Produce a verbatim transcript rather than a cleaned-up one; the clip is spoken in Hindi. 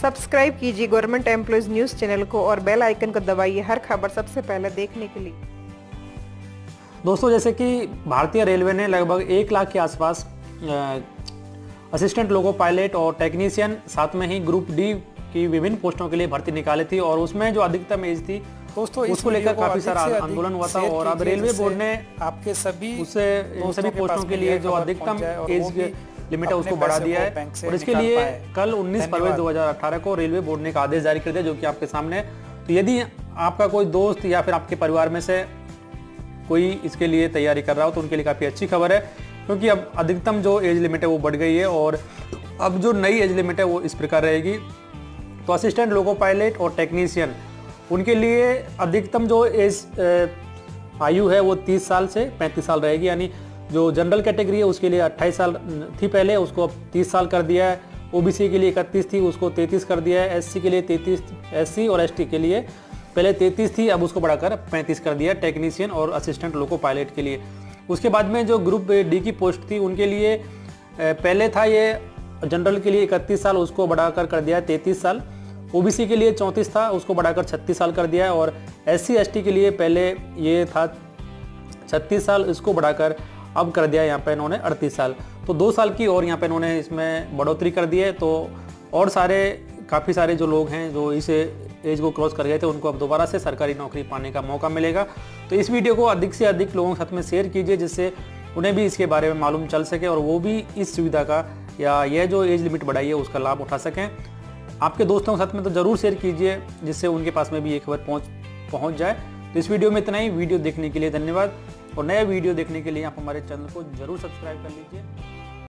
सब्सक्राइब कीजिए गवर्नमेंट एम्प्लॉयज न्यूज़ चैनल को और बेल आइकन को दबाइए हर खबर सबसे पहले देखने के लिए। दोस्तों, जैसे कि भारतीय रेलवे ने लगभग एक लाख के आसपास असिस्टेंट लोको पायलट और टेक्नीशियन, साथ में ही ग्रुप डी की विभिन्न पोस्टों के लिए भर्ती निकाली थी और उसमें जो अधिकतम एज थी दोस्तों उसको लेकर काफी सारा आंदोलन हुआ था और अब रेलवे बोर्ड ने आपके सभी उससे सभी पोस्टों के लिए जो अधिकतम एज लिमिट है उसको बढ़ा दिया है और इसके लिए कल उन्नीस फरवरी दो हज़ार अठारह को रेलवे बोर्ड ने एक आदेश जारी कर दिया जो कि आपके सामने है। तो यदि आपका कोई दोस्त या फिर आपके परिवार में से कोई इसके लिए तैयारी कर रहा हो तो उनके लिए काफ़ी अच्छी खबर है, क्योंकि अब अधिकतम जो एज लिमिट है वो बढ़ गई है और अब जो नई एज लिमिट है वो इस प्रकार रहेगी। तो असिस्टेंट लोको पायलट और टेक्नीशियन उनके लिए अधिकतम जो एज आयु है वो तीस साल से पैंतीस साल रहेगी, यानी जो जनरल कैटेगरी है उसके लिए अट्ठाईस साल थी पहले, उसको अब तीस साल कर दिया है। ओबीसी के लिए इकतीस थी, उसको तैंतीस कर दिया है। एससी के लिए तैंतीस, एससी और एसटी के लिए पहले तैंतीस थी, अब उसको बढ़ाकर पैंतीस कर दिया टेक्नीशियन और असिस्टेंट लोको पायलट के लिए। उसके बाद में जो ग्रुप डी की पोस्ट थी उनके लिए पहले था ये जनरल के लिए इकतीस साल, उसको बढ़ाकर कर दिया है तैंतीस साल। ओबीसी के लिए चौंतीस था, उसको बढ़ाकर छत्तीस साल कर दिया है और एससी एसटी के लिए पहले ये था छत्तीस साल, इसको बढ़ाकर अब कर दिया है यहाँ पे इन्होंने अड़तीस साल। तो दो साल की और यहाँ पे इन्होंने इसमें बढ़ोतरी कर दी है। तो और सारे काफ़ी सारे जो लोग हैं जो इस एज को क्रॉस कर गए थे उनको अब दोबारा से सरकारी नौकरी पाने का मौका मिलेगा। तो इस वीडियो को अधिक से अधिक लोगों के साथ में शेयर कीजिए जिससे उन्हें भी इसके बारे में मालूम चल सके और वो भी इस सुविधा का या यह जो एज लिमिट बढ़ाई है उसका लाभ उठा सकें। आपके दोस्तों के साथ में तो ज़रूर शेयर कीजिए जिससे उनके पास में भी ये खबर पहुँच पहुँच जाए। तो इस वीडियो में इतना ही। वीडियो देखने के लिए धन्यवाद और नया वीडियो देखने के लिए आप हमारे चैनल को जरूर सब्सक्राइब कर लीजिए।